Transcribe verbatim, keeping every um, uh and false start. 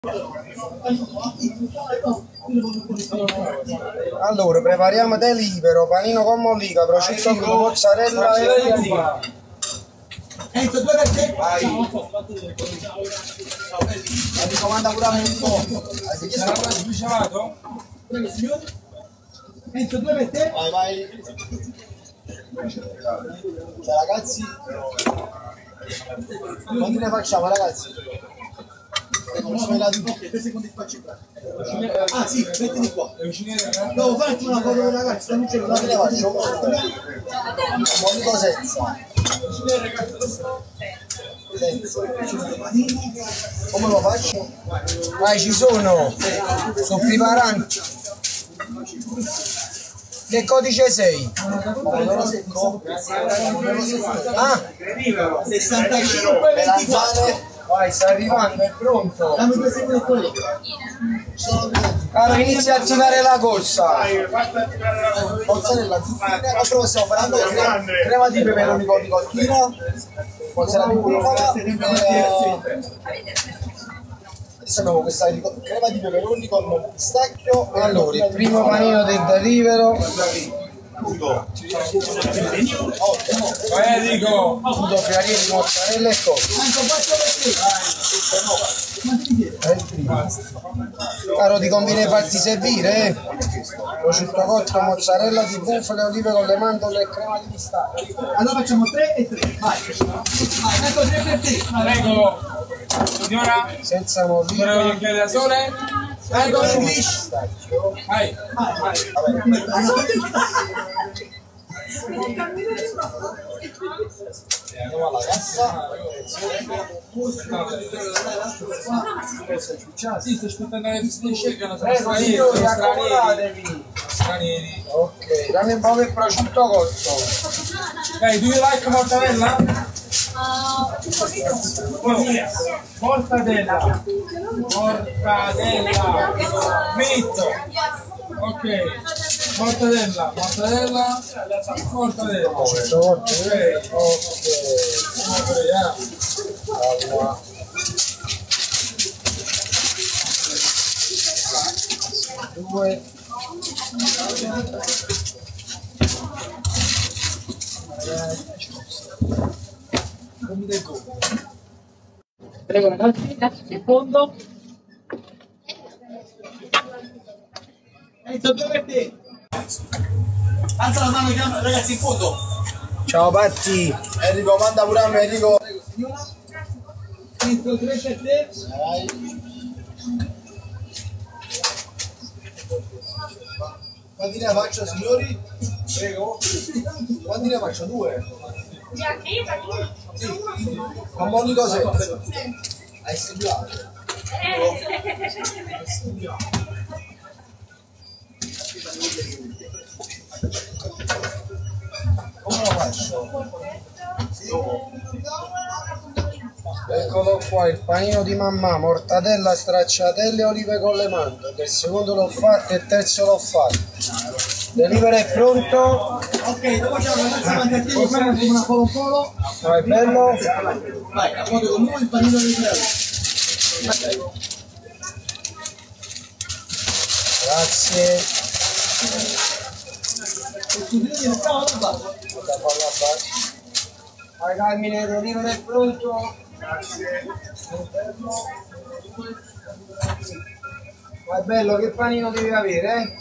Allora, prepariamo del libero, panino con mollica, prosciutto crudo, mozzarella e oliva. Enzo, due per te? Vai. Mi comanda pure a me un po'. Sarà quasi specialato? Prego, signore. Enzo, due per te? Vai, vai. Cioè, ragazzi, quanti ne facciamo, ragazzi? Due secondi di faccio. Ah sì, mettili qua. Devo farti una foto dei ragazzi, stanno cercando. Quanti ne faccio? Molto senza. Senza. Come lo faccio? Vai, ci sono. Sono preparanti. Che codice sei? Pomodoro secco. Ah, sessantacinque ventiquattro. vai, sta arrivando, è pronto. Dammi due secondi qui. Caro, inizia a attivare la corsa. Mozzarella, zucchine, altro stiamo parlando di crema, crema di peperoni con ricottino, mozzarella di bufala, adesso abbiamo questa crema di peperoni con pistacchio. Allora, il primo panino del delibero. Vai Enrico! Tutto friariere di mozzarella e cose. È il primo. Caro, ti conviene farti servire, eh? Prosciutto cotto, mozzarella di bufala, olive con le mandorle e crema di pistacchio. Allora facciamo tre e tre. Vai. Vai, ecco tre per te. Prego! Signora! Senza Signora, mollica. voglio chiedere da sole? Ecco l'English. Pistacchio. Vai! Vai, vai. Andiamo alla cassa. Sì, sto aspettando le visite scelgano, sono Prego, stranieri, signori, sono stranieri. accomodatevi. Stranieri. Ok, dammi un po' del prosciutto cotto. Dai, do you like mortadella? Mortadella. Mortadella. Metto. Ok. Mortadella, mortadella, mortadella. Prosciutto cotto. Ok. Ok. Allora. Due. Prego ragazzi, in fondo. Enzo, due per te. Alza la mano ragazzi in fondo. Ciao Patti. Enrico, manda pure a me, Enrico. Prego signora. Enzo, tre per te. Vai. Quanti ne faccio, signori? Prego. Quanti ne faccio? Due? Sì. Con Monico sempre. Hai studiato? Come lo faccio? Eccolo qua, il panino di mamma, mortadella, stracciatelle e olive con le mandorle. Il secondo l'ho fatto e il terzo l'ho fatto. Delibero è pronto. Ok, dopo c'è una ragazza mangiativa, guarda come una polo polo. Vai, bello. Vai, a foto con noi il panino di Leo. Grazie. Scusate, ne stiamo alla base. Vai Carmine, il delibero è pronto. Grazie. Vai bello, che panino devi avere, eh?